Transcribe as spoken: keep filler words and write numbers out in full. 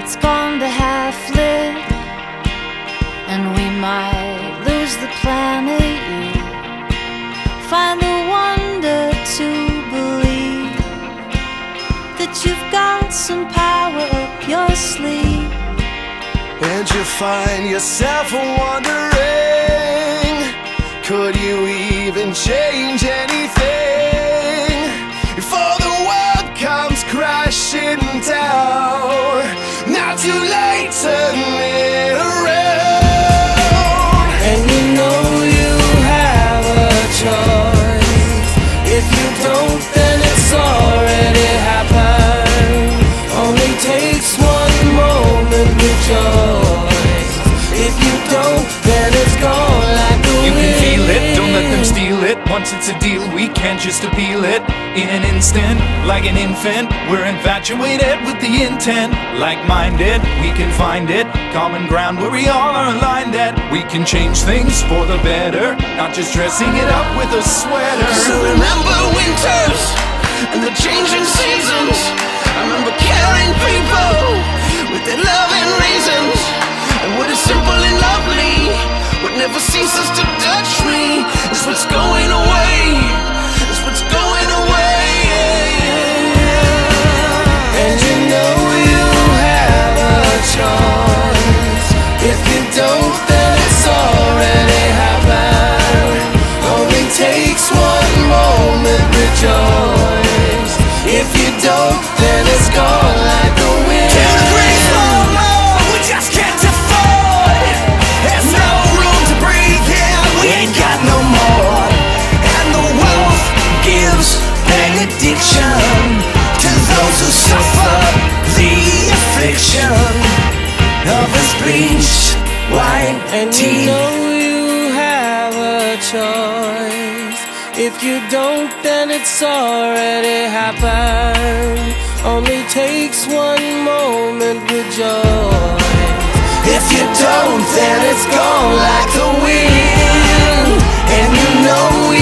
it's gone to half lit, and we might lose the planet. You find the wonder to believe that you've got some power up your sleeve. And you find yourself wondering, could you even change anything before the world comes crashing down? Not too late, turn it around. And you know you have a choice. If you don't, then it's already happened. Only takes one moment with choice. If you don't, then it's gone like the You wind. can feel it, don't let them steal it. Once it's a deal, we can't just appeal it. In an instant, like an infant, we're infatuated with the intent. Like-minded, we can find it. Common ground where we all are aligned at. We can change things for the better, not just dressing it up with a sweater. So remember winters and the changing seasons. I remember caring people with their loving reasons. And what is simple and lovely, what never ceases to touch me, is what's going away, is what's going away. And you know you have a choice. If you don't, then it's already happened. Only takes one moment, rejoice. If you don't, then it's gone like the wind. Two degrees more, more, we just can't afford. There's no room to breathe here, we ain't got no more. And the wealth gives benediction to those who suffer the affliction of this bleached white And you teeth. know you have a choice. If you don't, then it's already happened. Only takes one moment with joy. If you don't, then it's gone like the wind. And you know